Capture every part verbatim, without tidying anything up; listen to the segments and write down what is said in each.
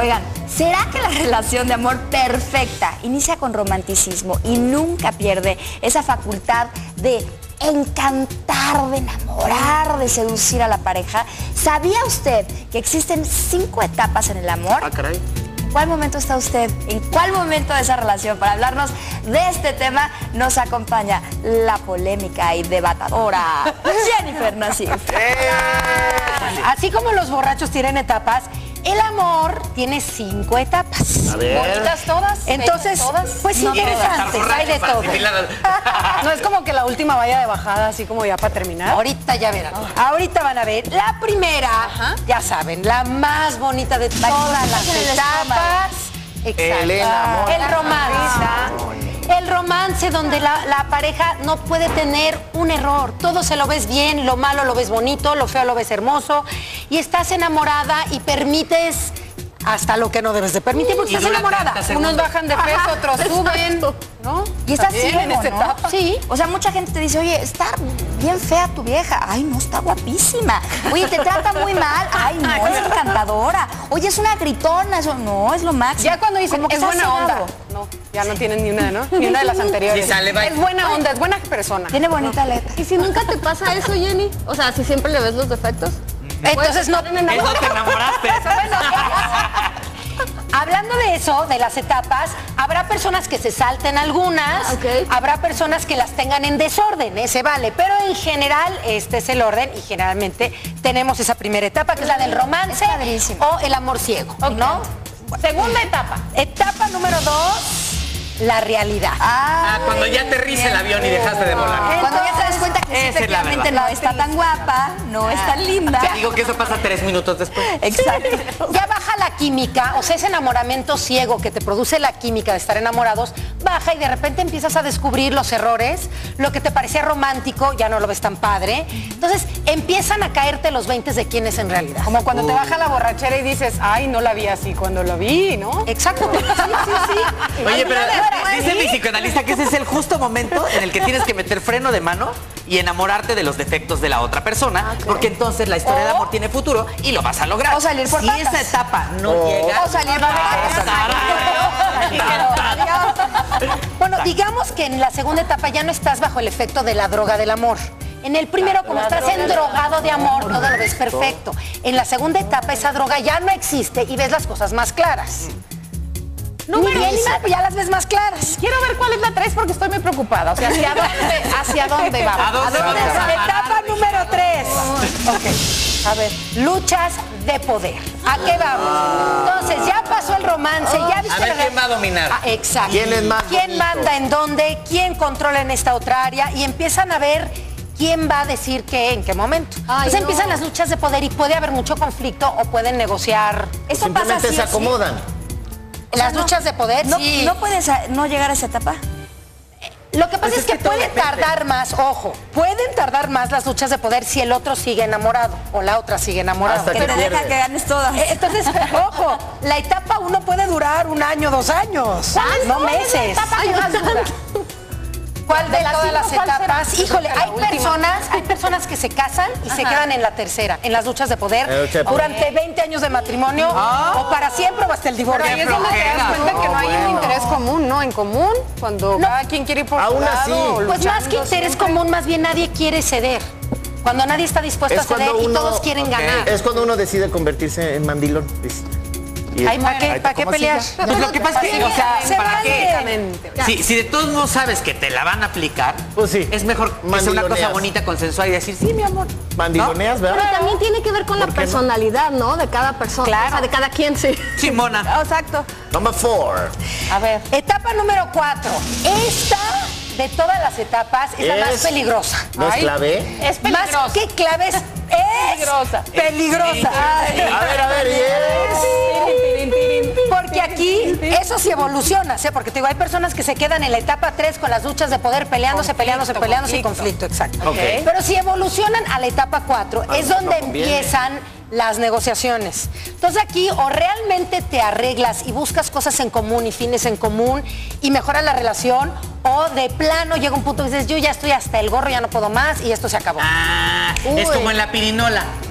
Oigan, ¿será que la relación de amor perfecta inicia con romanticismo y nunca pierde esa facultad de encantar, de enamorar, de seducir a la pareja? ¿Sabía usted que existen cinco etapas en el amor? Ah, caray. ¿En cuál momento está usted? ¿En cuál momento de esa relación? Para hablarnos de este tema nos acompaña la polémica y debatadora Jennifer Nassif. ¡Eh! Así como los borrachos tienen etapas, el amor tiene cinco etapas. A ver. Bonitas todas. Entonces, todas. pues No, interesantes, hay de todo. No es como que la última vaya de bajada, así como ya para terminar. Ahorita ya verán. Ahorita van a ver. La primera, Ajá. ya saben, la más bonita de todas las en el etapas. Exacto. El enamoramiento. El romance. El romance donde la, la pareja no puede tener un error. Todo se lo ves bien, lo malo lo ves bonito, lo feo lo ves hermoso. Y estás enamorada y permites hasta lo que no debes de permitir porque estás enamorada. Unos bajan de peso, otros suben, ¿no? Y está También ciego, en esta ¿no? etapa. Sí. O sea, mucha gente te dice, oye, está bien fea tu vieja. Ay, no, está guapísima. Oye, te trata muy mal. Ay, no, es encantadora. Oye, es una gritona. Eso no, es lo máximo. Ya cuando dicen Como que es está buena onda. cegado. No, ya no tienen ni una, ¿no? Ni una de las anteriores. Sí, sale, bye. Es buena onda, es buena persona. Tiene bonita letra. ¿Y si nunca te pasa eso, Jenny? O sea, si siempre le ves los defectos. Entonces no. Eso te enamoraste. Hablando de eso, de las etapas, habrá personas que se salten algunas, Ok. habrá personas que las tengan en desorden, ese vale, pero en general este es el orden y generalmente tenemos esa primera etapa que es la del romance Es padrísimo. o el amor ciego, ¿no? Segunda etapa. Etapa número dos, la realidad. Ah, cuando ya aterriza el avión y dejaste de volar. Cuando ya te das cuenta que sí, Esa es la efectivamente verdad. no está tan guapa, no es tan linda. Te digo que eso pasa tres minutos después. Exacto. Ya baja la química, o sea, ese enamoramiento ciego que te produce la química de estar enamorados, baja y de repente empiezas a descubrir los errores, lo que te parecía romántico ya no lo ves tan padre. Entonces empiezan a caerte los veintes de quién es en realidad. Como cuando te baja la borrachera y dices, ay, no la vi así cuando lo vi, ¿no? Exacto. Sí, sí, sí. Oye, pero Alguna vez- dice mi psicoanalista que ese es el justo momento en el que tienes que meter freno de mano y enamorarte de los defectos de la otra persona, porque entonces la historia de amor tiene futuro y lo vas a lograr. O salir por si patas. esa etapa no llega, O salir por Bueno, digamos que en la segunda etapa ya no estás bajo el efecto de la droga del amor. En el primero, como estás endrogado de amor, todo lo ves perfecto. En la segunda etapa, esa droga ya no existe y ves las cosas más claras. Número Ni bien ni uno. mal, pues ya las ves más claras. Quiero ver cuál es la tres porque estoy muy preocupada. O sea, ¿hacia dónde, hacia dónde vamos? ¿A dónde vamos? Etapa número tres. Ok, a ver, luchas de poder. ¿A qué vamos? Entonces, ya pasó el romance, ya viste... A ver, la- ¿quién va a dominar? Ah, exacto. ¿Quién es más ¿Quién bonito? manda en dónde? ¿Quién controla en esta otra área? Y empiezan a ver quién va a decir qué, en qué momento. Ay, Entonces no. empiezan las luchas de poder y puede haber mucho conflicto o pueden negociar. Eso pasa Simplemente así se o sí. acomodan. O sea, Las no- luchas de poder, No, sí. no puedes a- no llegar a esa etapa. Lo que pasa Pues es, es que, que todo puede depende. tardar más, ojo, pueden tardar más las luchas de poder si el otro sigue enamorado o la otra sigue enamorada. Hasta Que que te deja pierde. que ganes todas. Eh, Entonces, ojo, la etapa uno puede durar un año, dos años, no meses. ¿Cuál de, De las todas las cinco, ¿cuál será? etapas? Híjole, La hay última. personas, hay personas que se casan y se quedan en la tercera, en las luchas de poder, En la lucha de poder. durante veinte años de matrimonio o para siempre o hasta el divorcio. Pero ahí es donde te das flojera. cuenta que no hay un bueno. interés común, ¿no? En común, cuando No. cada quien quiere ir por su Aún lado, así. o Pues más que luchando interés siempre. común, más bien nadie quiere ceder. Cuando nadie está dispuesto Es a ceder cuando y uno- todos quieren Ok. ganar. Es cuando uno decide convertirse en mandilón. dice. Y- Ay, ¿para qué, Ay, ¿para qué ¿cómo así pelear? ya? Pues lo que pasa es que, o sea, Se ¿para vale. qué? Exactamente. Si, si de todos modos sabes que te la van a aplicar, Pues sí. es mejor que sea una cosa Mandiloneas. bonita, consensual y decir, sí, mi amor. Mandiloneas, ¿verdad? Pero también tiene que ver con la ¿Por qué no? personalidad, ¿no? De cada persona. Claro. O sea, de cada quien, sí. Sí, mona. Exacto. Number four. A ver. Etapa número cuatro. Esta, de todas las etapas, es, la más Es- peligrosa. ¿No es Ay. clave? Es peligrosa. Más que clave es, es Peligrosa. peligrosa. Ay. A ver, a ver, yes. Porque aquí eso sí evoluciona, ¿sí? Porque te digo, hay personas que se quedan en la etapa tres con las luchas de poder peleándose, Conflicto, peleándose, peleándose y conflicto. conflicto, exacto. Ok. Pero si evolucionan a la etapa cuatro, es donde no conviene. empiezan las negociaciones. Entonces aquí o realmente te arreglas y buscas cosas en común y fines en común y mejoras la relación, o de plano llega un punto que dices, yo ya estoy hasta el gorro, ya no puedo más y esto se acabó. Ah, es Uy. como en la pirinola.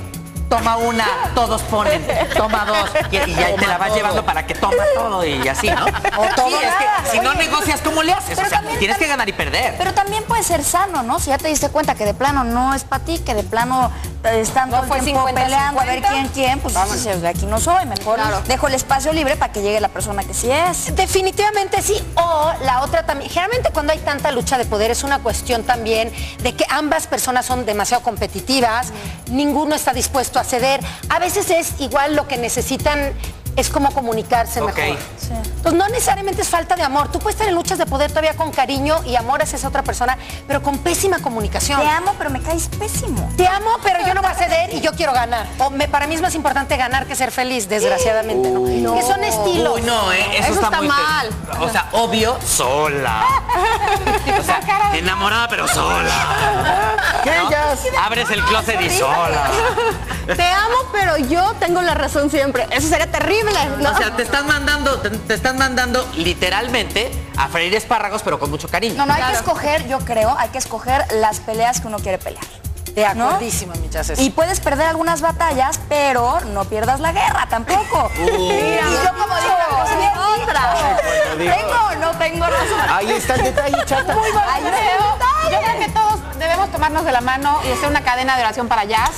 toma una, todos ponen, toma dos, y, y ya te la vas llevando para que toma todo y así, ¿no? O todo sí, es nada, que si no oye. negocias, ¿cómo le haces? Pero O sea, también- tienes que ganar y perder. Pero también puede ser sano, ¿no? Si ya te diste cuenta que de plano no es para ti, que de plano eh, están No todo fue el tiempo cincuenta, peleando a ver cincuenta. quién quién, pues dices, de aquí no soy, mejor dejo el espacio libre para que llegue la persona que sí es. Definitivamente sí. O la otra también. Generalmente cuando hay tanta lucha de poder es una cuestión también de que ambas personas son demasiado competitivas, mm. ninguno está dispuesto a ceder. A veces es igual lo que necesitan es como comunicarse Ok. mejor. Sí. Entonces no necesariamente es falta de amor. Tú puedes estar en luchas de poder todavía con cariño y amor hacia esa otra persona, pero con pésima comunicación. Te amo, pero me caes pésimo. Te amo, pero yo no voy a ceder y yo quiero ganar. O me- para mí es más importante ganar que ser feliz, desgraciadamente, ¿no? Que son estilos. Uy, no, ¿eh? Eso, Eso está, está muy mal. O sea, obvio, sola. O sea, enamorada, pero sola. ¿Qué ellas? Abres el closet y sola. Te amo, pero yo tengo la razón siempre. Eso sería terrible, ¿no? O sea, te están mandando, te, te están mandando literalmente a freír espárragos, pero con mucho cariño. No, no, hay que escoger, yo creo, hay que escoger las peleas que uno quiere pelear. De ¿no? acordísimo, muchas veces. Y puedes perder algunas batallas, pero no pierdas la guerra tampoco. Uh. Y yo como digo, pues bien otra. ¿Tengo o no tengo razón? Ahí está el detalle, chata. Ay, Yo creo, yo creo que todos debemos tomarnos de la mano y hacer una cadena de oración para Jazz.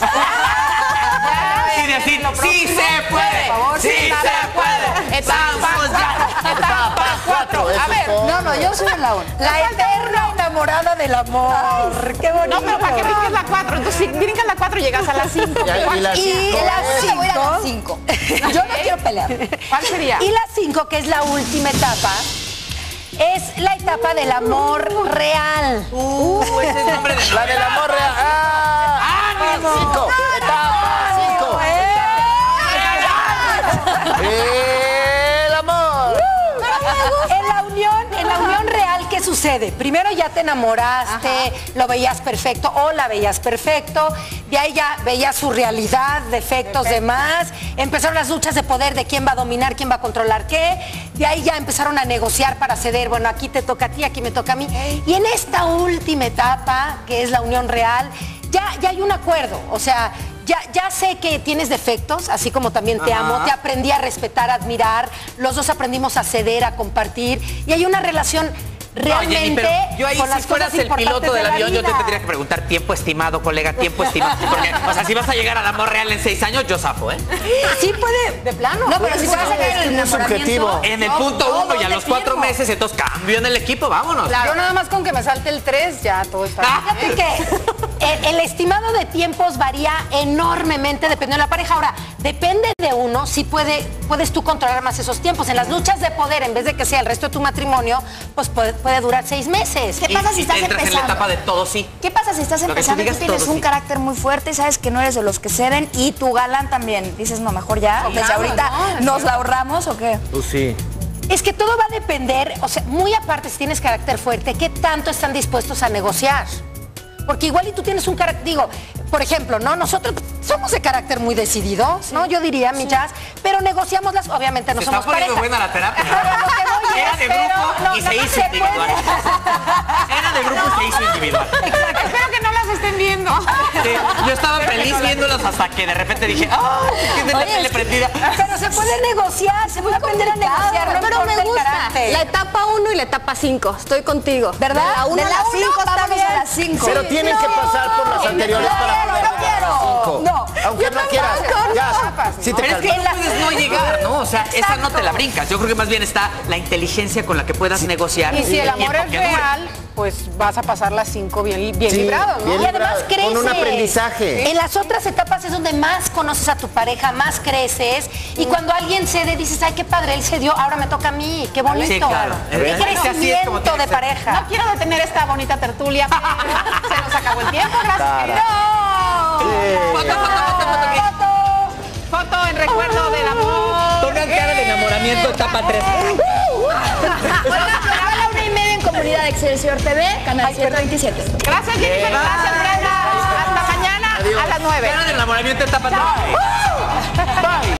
Y decir, sí se puede, sí se puede. Etapa Vamos ya. cuatro. Etapa cuatro. A ver. No, no, yo soy la una. La eterna enamorada del amor. Qué bonito. No, pero ¿para qué brincas la cuatro? Entonces, si brincas la cuatro, llegas a las cinco. Ya, y la Y cinco la es- Yo voy a ir a las cinco. Yo no quiero pelear. ¿Cuál sería? Y la cinco, que es la última etapa, es la etapa del amor real. Uh, ese es el nombre de La del amor real. ¡Ah! ¡Cinco! ¡Etapa! ¡Cinco! ¡El amor! En la unión, en la unión real, ¿qué sucede? Primero ya te enamoraste, lo veías perfecto o la veías perfecto, de ahí ya veías su realidad, defectos, demás, empezaron las luchas de poder de quién va a dominar, quién va a controlar qué, de ahí ya empezaron a negociar para ceder, bueno, aquí te toca a ti, aquí me toca a mí, y en esta última etapa, que es la unión real, ya, ya hay un acuerdo, o sea, Ya, ya sé que tienes defectos, así como también te amo, te aprendí a respetar, a admirar, los dos aprendimos a ceder, a compartir, y hay una relación No, realmente Jenny, pero yo ahí con si las fueras cosas el piloto importantes del de la avión, yo te vida. tendría que preguntar tiempo estimado, colega, tiempo estimado. Porque, o sea, si vas a llegar al amor real en seis años, yo zafo, ¿eh? Sí puede, de plano. No, pero si fueras a caer en el muy subjetivo. enamoramiento... En el no, punto no, uno y a ¿dónde los cuatro firmo? meses, entonces cambio en el equipo, vámonos. Yo nada más con que me salte el tres, ya todo está bien. Fíjate que el, el estimado de tiempos varía enormemente dependiendo de la pareja. Ahora, depende de uno, si puede, puedes tú controlar más esos tiempos. En las luchas de poder, en vez de que sea el resto de tu matrimonio, pues puede, puede durar seis meses. ¿Qué pasa si y estás entras en la empezando? etapa de todo sí. ¿Qué pasa si estás Lo que tú empezando y tú digas, tienes todo un sí. carácter muy fuerte y sabes que no eres de los que ceden y tu galán también? Dices, no, mejor ya, desde claro, ahorita no, nos la ahorramos o qué. Tú sí. Es que todo va a depender, o sea, muy aparte si tienes carácter fuerte, ¿qué tanto están dispuestos a negociar? Porque igual y tú tienes un carácter, digo, por ejemplo, ¿no? Nosotros somos de carácter muy decidido, ¿no? Yo diría, mi Jazz, pero negociamos las, obviamente no Se somos está poniendo pareja. buena la terapia. Pero lo que voy Era es, de pero grupo no, y no se se hizo puede. individual. Era de grupo y se hizo individual. Espero que no las estén viendo. Sí, yo estaba feliz viéndolos hasta que de repente dije, ¡ay! Tiene la tele prendida. Pero se puede negociar, se puede aprender a negociar, no pero importa me el gusta. carácter. La etapa uno y la etapa cinco. Estoy contigo. ¿Verdad? De la uno De a la la uno cinco está vámonos bien. a las cinco. Pero tienen que pasar por las anteriores no, para no, poder no llegar a las quiero. cinco. No. Aunque no quieras. Ya, sí te Pero es que calmas. no puedes no llegar, ¿no? O sea, esa no te la brincas. Yo creo que más bien está la inteligencia con la que puedas negociar. Y si el amor tiempo es que dure. real, pues vas a pasar las cinco bien, bien Sí, librado, ¿no? bien Y además librado, creces. con un aprendizaje. En las otras etapas es donde más conoces a tu pareja, más creces. Y cuando alguien cede, dices, ay, qué padre, él cedió, ahora me toca a mí. Qué bonito. Sí, claro. Qué Es que así es como crecimiento tiene de que ser. pareja. No quiero detener esta bonita tertulia, pero se nos acabó el tiempo, gracias, querida. Foto, foto, foto, foto, aquí. Foto en recuerdo del amor. Pongan cara de enamoramiento, etapa tres. A la una y media en Comunidad Excelsior T V, canal ciento veintisiete. Gracias, Jennifer. Gracias, Brenda. Hasta mañana a las nueve. Cara de enamoramiento, etapa tres.